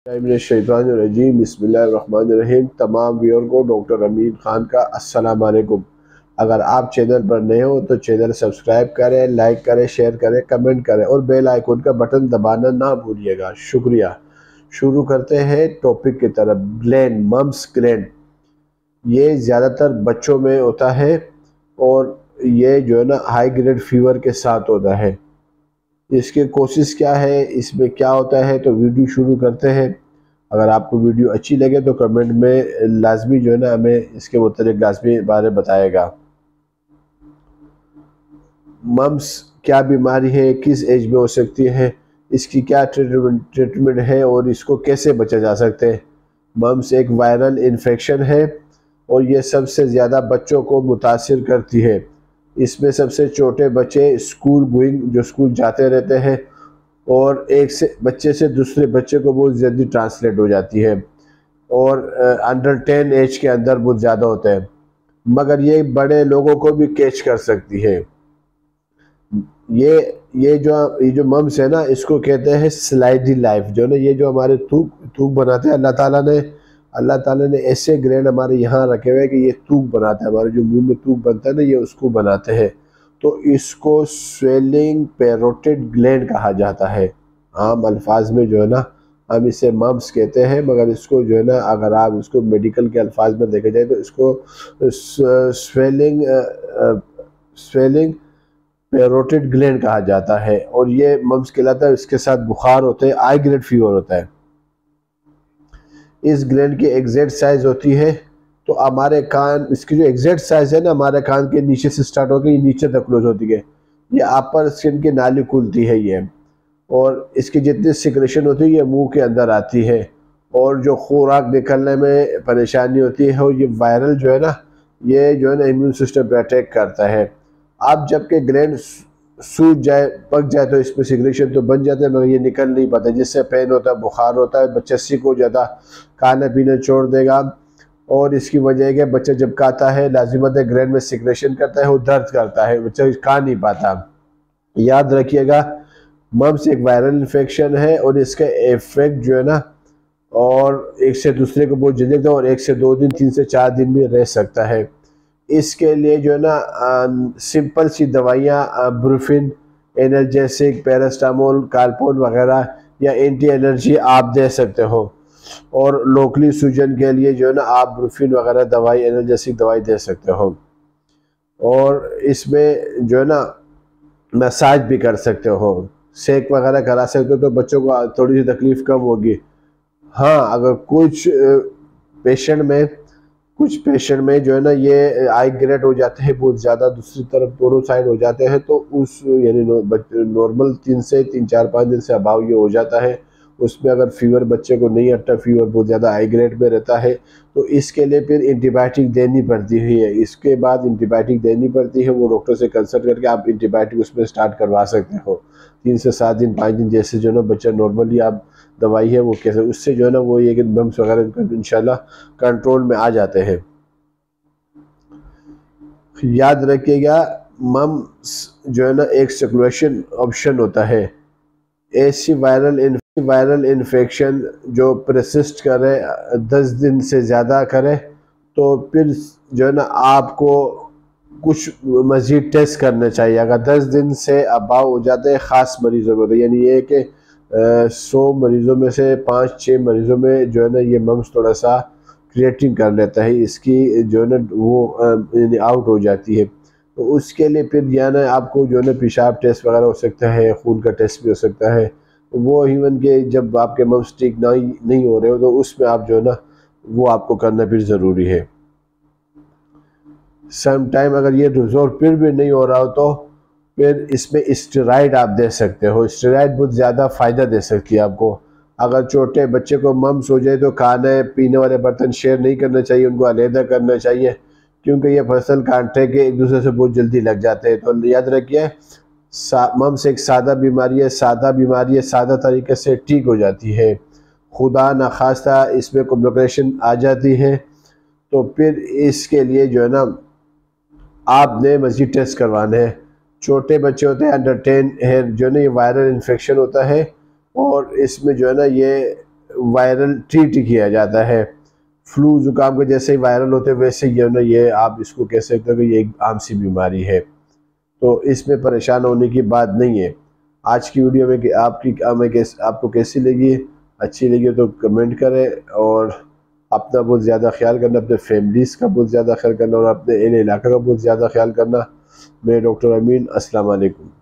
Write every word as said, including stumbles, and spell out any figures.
शैतानिर्रजीम बिस्मिल्लाहिर्रहमानिर्रहीम। तमाम व्यूअर को डॉक्टर अमीन खान का अस्सलाम वालेकुम। अगर आप चैनल पर नए हो तो चैनल सब्सक्राइब करें, लाइक करें, शेयर करें, कमेंट करें और बेल आइकन का बटन दबाना ना भूलिएगा। शुक्रिया। शुरू करते हैं टॉपिक की तरफ। ग्लैंड, मम्स ग्लैंड, ये ज़्यादातर बच्चों में होता है और ये जो है ना हाई ग्रेड फीवर के साथ होता है। इसकी कोशिश क्या है, इसमें क्या होता है, तो वीडियो शुरू करते हैं। अगर आपको वीडियो अच्छी लगे तो कमेंट में लाजमी जो है ना हमें इसके मुतालिक लाजमी बारे बताएगा। मम्स क्या बीमारी है, किस एज में हो सकती है, इसकी क्या ट्रीटमेंट ट्रीटमेंट है और इसको कैसे बचा जा सकते हैं। मम्स एक वायरल इन्फेक्शन है और ये सबसे ज़्यादा बच्चों को मुतासिर करती है। इसमें सबसे छोटे बच्चे स्कूल गोइंग, जो स्कूल जाते रहते हैं, और एक से बच्चे से दूसरे बच्चे को बहुत जल्दी ट्रांसलेट हो जाती है और अंडर टेन एज के अंदर बहुत ज़्यादा होता है, मगर ये बड़े लोगों को भी कैच कर सकती है। ये ये जो ये जो मम्स है ना, इसको कहते हैं स्लाइडी लाइफ। जो ना ये जो हमारे थूक थूक बनाते हैं, अल्लाह ताला ने अल्लाह ताला ने ऐसे ग्लैंड हमारे यहाँ रखे हुए हैं कि ये थूक बनाता है। हमारे जो मुंह में थूक बनता है ना, ये उसको बनाते हैं। तो इसको स्वेलिंग पैरोटिड ग्लैंड कहा जाता है। आम अल्फाज में जो है ना हम इसे मम्स कहते हैं, मगर इसको जो है ना अगर आप इसको मेडिकल के अल्फाज में देखे जाए तो इसको स्वेलिंग स्वेलिंग पैरोटिड ग्लैंड कहा जाता है। और ये मम्स कहलाता है। इसके साथ बुखार होते हैं, हाई ग्रेड फीवर होता है। इस ग्लैंड की एग्जैक्ट साइज होती है तो हमारे कान, इसकी जो एग्जैक्ट साइज है ना, हमारे कान के नीचे से स्टार्ट होकर ये नीचे तक क्लोज होती है। ये अपर स्किन की नाली खुलती है ये, और इसकी जितनी सिक्रेशन होती है ये मुंह के अंदर आती है। और जो खुराक निकलने में परेशानी होती है, और ये वायरल जो है ना, ये जो है ना इम्यून सिस्टम पे अटैक करता है। अब जबकि ग्लैंड सूज जाए, पक जाए, तो इसमें सिक्रेशन तो बन जाते हैं, मगर ये निकल नहीं पाता, जिससे पेन होता है, बुखार होता है, बच्चा सिक हो जाता, खाना पीना छोड़ देगा। और इसकी वजह है कि बच्चा जब खाता है, लाजिमत है ग्लैंड में सिक्रेशन करता है, वो दर्द करता है, बच्चा खा नहीं पाता। याद रखिएगा, मम्स एक वायरल इन्फेक्शन है और इसका इफेक्ट जो है ना, और एक से दूसरे को बहुत जल्दी और एक से दो दिन, तीन से चार दिन भी रह सकता है। इसके लिए जो है ना सिंपल सी दवाइयाँ, ब्रूफिन, एनर्जेसिक, पैरास्टामोल, कार्पोन वगैरह या एंटी एलर्जी आप दे सकते हो। और लोकली सूजन के लिए जो है ना आप ब्रूफिन वगैरह दवाई, एनर्जेसिक दवाई दे सकते हो। और इसमें जो है ना मसाज भी कर सकते हो, सेक वगैरह करा सकते हो, तो बच्चों को थोड़ी सी तकलीफ़ कम होगी। हाँ, अगर कुछ पेशेंट में कुछ पेशेंट में जो है ना ये आई ग्रेड हो जाते हैं बहुत ज़्यादा, दूसरी तरफ दोनों साइड हो जाते हैं, तो उस यानी नॉर्मल तीन से तीन चार पाँच दिन से अभाव ये हो जाता है। उसमें अगर फीवर बच्चे को नहीं हटता, फीवर बहुत ज़्यादा हाई ग्रेड में रहता है, तो इसके लिए फिर एंटीबायोटिक देनी पड़ती है। इसके बाद एंटीबायोटिक देनी पड़ती है, वो डॉक्टर से कंसल्ट करके आप एंटीबायोटिक उसमें स्टार्ट करवा सकते हो। तीन से सात दिन, पाँच दिन, जैसे जो है ना बच्चा नॉर्मली आप दवाई है वो कैसे, उससे जो है ना वो ये कि मम्स वगैरह इंशाल्लाह कंट्रोल में आ जाते हैं। याद रखिएगा, मम्स जो है ना एक सर्कुलेशन ऑप्शन होता है। ऐसी वायरल वायरल इन्फेक्शन जो परसिस्ट करे, दस दिन से ज़्यादा करे, तो फिर जो है ना आपको कुछ मज़ीद टेस्ट करना चाहिए। अगर दस दिन से अबाव हो जाते हैं ख़ास मरीज़ों में, तो यानी ये कि सौ मरीज़ों में से पाँच छः मरीज़ों में जो है ना ये मम्स थोड़ा सा क्रिएटिंग कर लेता है, इसकी जो है ना वो यानी आउट हो जाती है। तो उसके लिए फिर या ना आपको जो है ना पेशाब टेस्ट वगैरह हो सकता है, खून का टेस्ट भी हो सकता है। वो इवन के जब आपके मम्स ठीक नहीं नहीं हो रहे हो, तो उसमें आप जो है ना वो आपको करना फिर ज़रूरी है। सम टाइम अगर ये रिजॉल्व फिर भी नहीं हो रहा हो, तो फिर इसमें स्टेरॉइड आप दे सकते हो। स्टेरॉइड बहुत ज़्यादा फ़ायदा दे सकती है आपको। अगर छोटे बच्चे को मम्स हो जाए तो खाने पीने वाले बर्तन शेयर नहीं करना चाहिए, उनको अलहदा करना चाहिए, क्योंकि ये फसल कांटे के एक दूसरे से बहुत जल्दी लग जाते हैं। तो याद रखिए, मम्स एक सादा बीमारी है, सादा बीमारी है, सादा तरीके से ठीक हो जाती है। खुदा न खास्ता इसमें कॉम्प्लिकेशन आ जाती है, तो फिर इसके लिए जो है ना आपने मज़ीद टेस्ट करवाने हैं। छोटे बच्चे होते हैं, अंडर टेन है, जो है ना ये वायरल इन्फेक्शन होता है, और इसमें जो है ना ये वायरल ट्रीट किया जाता है। फ्लू जुकाम के जैसे ही वायरल होते हैं वैसे ये ना ये आप इसको कह सकते हो कि ये एक आम सी बीमारी है, तो इसमें परेशान होने की बात नहीं है। आज की वीडियो में कि आपकी हमें कैस आपको कैसी लगी, अच्छी लगी तो कमेंट करें, और अपना बहुत ज़्यादा ख्याल करना, अपने फैमिलीज़ का बहुत ज़्यादा ख्याल करना, और अपने इन इलाके का बहुत ज़्यादा ख्याल करना। मैं डॉक्टर अमीन, अस्सलाम वालेकुम।